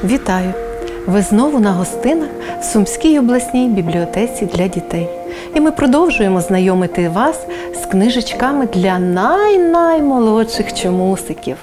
Вітаю! Ви знову на гостинах в Сумській обласній бібліотеці для дітей. І ми продовжуємо знайомити вас з книжечками для наймолодших чомусиків.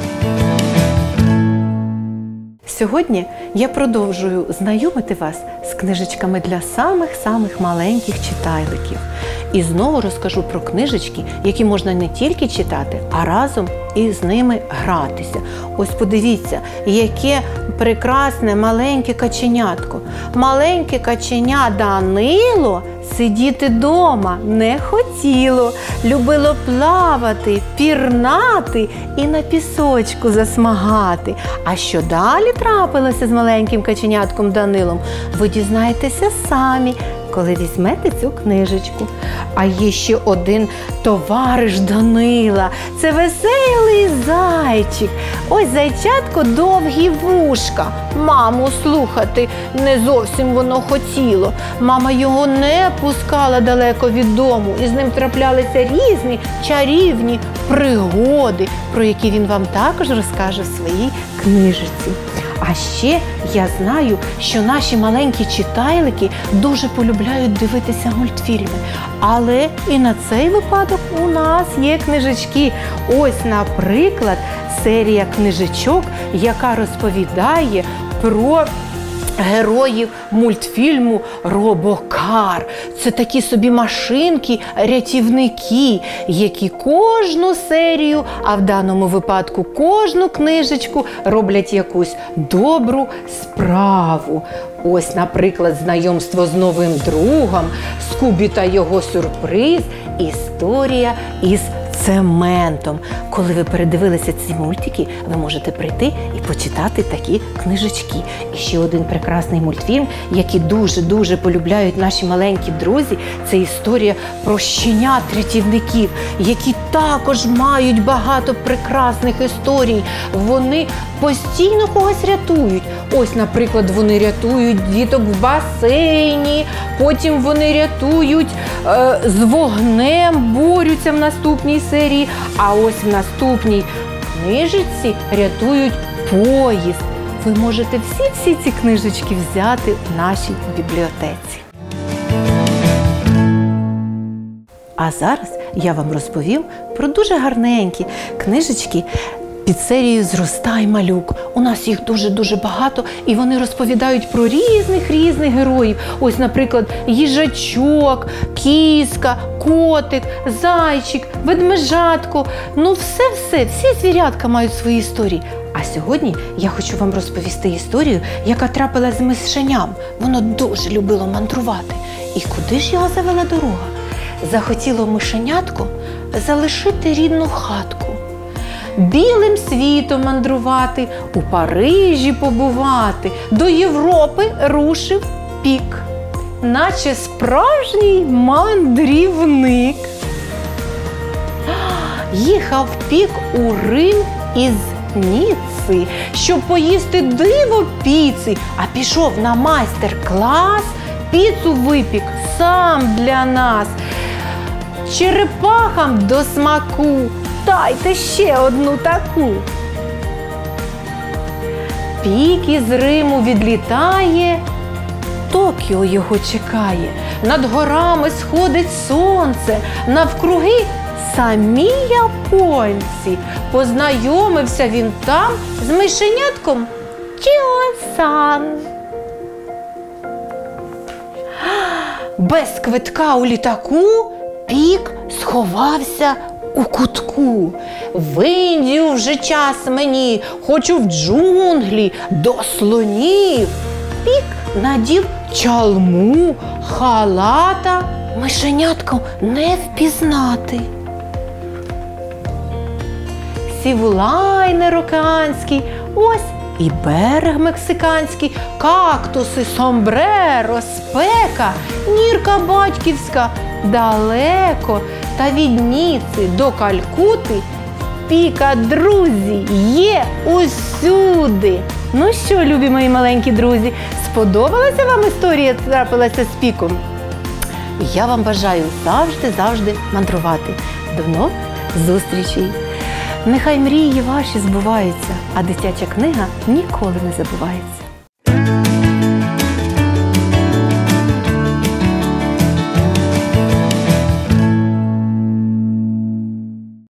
Сьогодні я продовжую знайомити вас з книжечками для самих маленьких читайликів. І знову розкажу про книжечки, які можна не тільки читати, а разом і з ними гратися. Ось подивіться, яке прекрасне маленьке каченятко. Маленьке каченя Данило сидіти дома не хотіло. Любило плавати, пірнати і на пісочку засмагати. А що далі трапилося з маленьким каченятком Данилом, ви дізнаєтеся самі, коли візьмете цю книжечку. А є ще один товариш Данила. Це веселий зайчик. Ось зайчатко довгі вушка. Маму слухати не зовсім воно хотіло. Мама його не пускала далеко від дому. І з ним траплялися різні чарівні пригоди, про які він вам також розкаже в своїй книжечці. А ще я знаю, що наші маленькі читайлики дуже полюбляють дивитися мультфільми. Але і на цей випадок у нас є книжечки. Ось, наприклад, серія книжечок, яка розповідає про героїв мультфільму «Робокар». Це такі собі машинки-рятівники, які кожну серію, а в даному випадку кожну книжечку, роблять якусь добру справу. Ось, наприклад, знайомство з новим другом, Скубі та його сюрприз, історія із цементом. Коли ви передивилися ці мультики, ви можете прийти і почитати такі книжечки. І ще один прекрасний мультфільм, який дуже полюбляють наші маленькі друзі, це історія про щенят-рятівників, які також мають багато прекрасних історій. Вони постійно когось рятують. Ось, наприклад, вони рятують діток в басейні, потім вони рятують з вогнем, борються в наступній серії, а ось в наступній книжечці рятують поїзд. Ви можете всі ці книжечки взяти в нашій бібліотеці. А зараз я вам розповім про дуже гарненькі книжечки під серією «Зростай, малюк». У нас їх дуже багато, і вони розповідають про різних героїв. Ось, наприклад, їжачок, кіска, котик, зайчик, ведмежатко. Ну всі звірятка мають свої історії. А сьогодні я хочу вам розповісти історію, яка трапилась з мишеням. Воно дуже любило мандрувати. І куди ж його завела дорога? Захотіло мишенятко залишити рідну хатку, білим світом мандрувати, у Парижі побувати, до Європи рушив Пік, наче справжній мандрівник. Їхав Пік у Рим із Ніцци, щоб поїсти диво піци, а пішов на майстер-клас, піцу випік сам для нас. Черепахам до смаку, дайте ще одну таку. Пік із Риму відлітає, Токіо його чекає. Над горами сходить сонце, навкруги самі японці. Познайомився він там з мишенятком Чіо-сан. Без квитка у літаку Пік сховався у кутку. В Індію вже час мені, хочу в джунглі до слонів. Пік надів чалму, халата, мишенятку не впізнати. Сів у лайнер океанський, ось і берег мексиканський, кактуси, сомбреро, спека, нірка батьківська далеко, та від Ніцци до Калькути Піка, друзі, є усюди. Ну що, любі мої маленькі друзі, сподобалася вам історія, трапилася з Піком? Я вам бажаю завжди мандрувати. До нових зустрічей! Нехай мрії ваші збуваються, а дитяча книга ніколи не забувається.